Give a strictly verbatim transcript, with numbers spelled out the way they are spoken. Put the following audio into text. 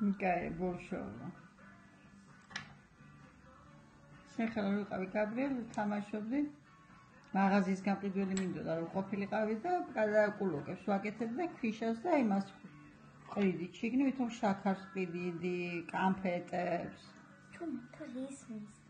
კაი, ბოლშოვა. შეხლა რომ ვიყავი გაბრიელ, თამაშობდი. მაღაზიის გამყიდველი მინდოდა რომ ყოფილიყავი და კულოკებს ვაკეთებდი და ქვიშას და იმას ყრიდი. შიგნით ვითომ შაქარს ყიდიდი, კამფეტებს. თუ მე თო ისმის